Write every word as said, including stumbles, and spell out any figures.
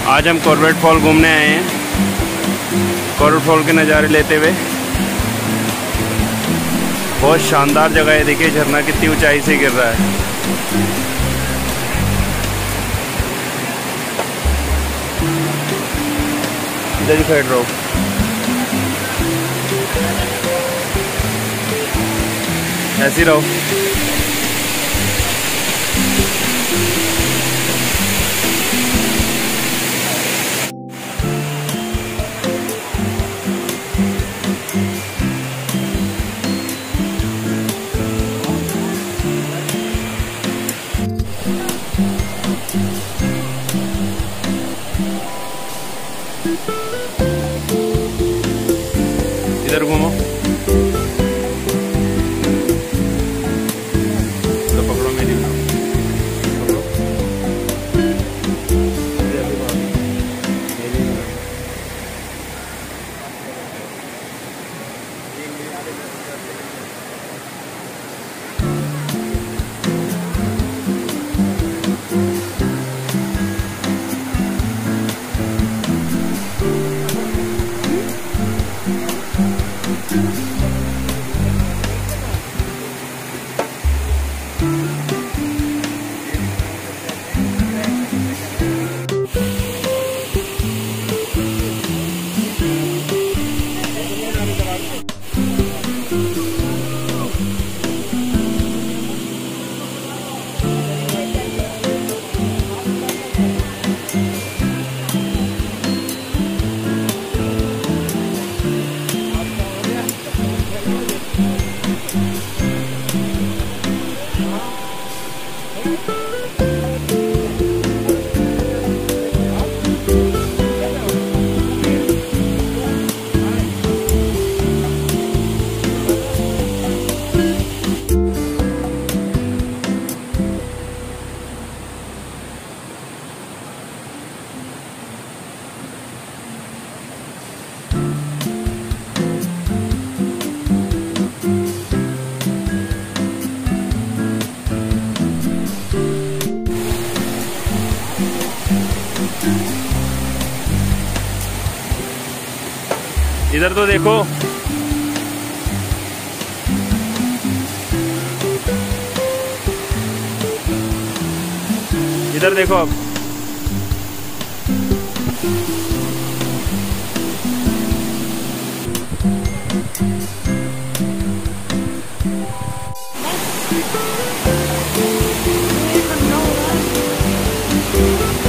आज हम Corbett fall घूमने आए हैं। कॉर्बेट फॉल के नज़ारे लेते हुए। बहुत शानदार जगह है। देखिए झरना कितनी ऊंचाई से गिर रहा है। इधर ही साइड रहो। ऐसे ही रहो। इधर घूमो। तो पकड़ो मेरी पकड़ो। इधर तो देखो। इधर देखो अब। No.